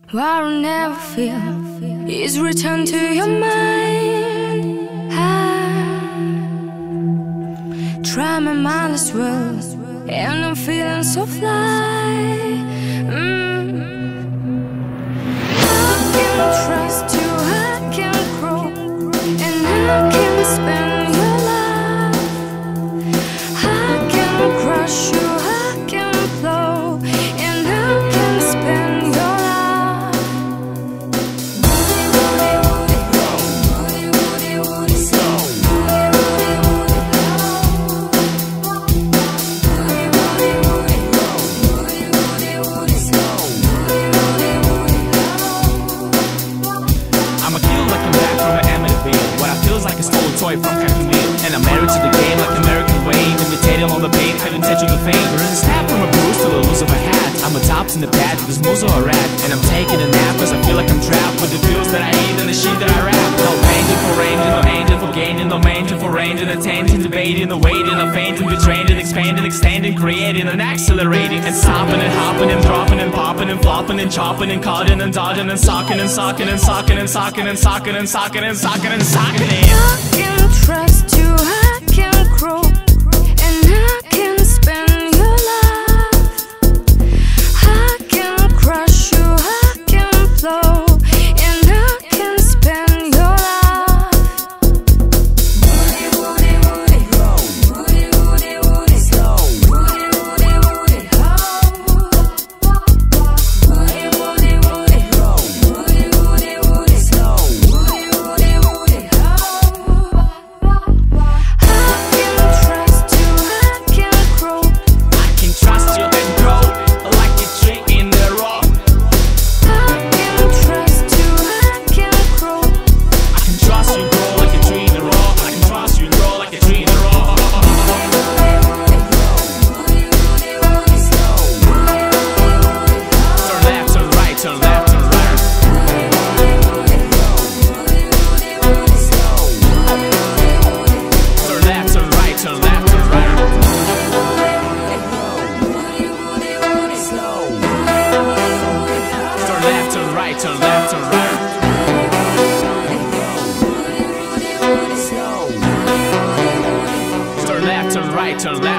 What I'll never feel is return to your mind. Try my mind as well, and I'm feeling so fly. I can trust you, I can grow, and I can spend your life. I can crush you, I can flow, and I can spend your life. Like a stolen toy from Happy Meal, and I'm married to the game like American Wayne, imitating all the pain, having touching the fame. There is a snap from a bruise to the loose of my hat. I'm a tops in the pad, this moves are a rat, and I'm taking a nap cause I feel like I'm trapped with the feels that I eat and the shit that I rap. No painting for ranging, no angel for gaining, no manging for ranging, attending, debating, the waiting, I'm fainting, betraying, expanding, extending, creating, and accelerating, and stopping and hopping and dropping and popping and flopping and chopping and cutting and dodging and socking and socking and socking and socking and socking and socking and socking and socking it. I can trust you, I can grow, and I can spend your life. I can crush you, I can flow, and I can spend your life. Turn left, turn right. Turn left, turn right, turn left.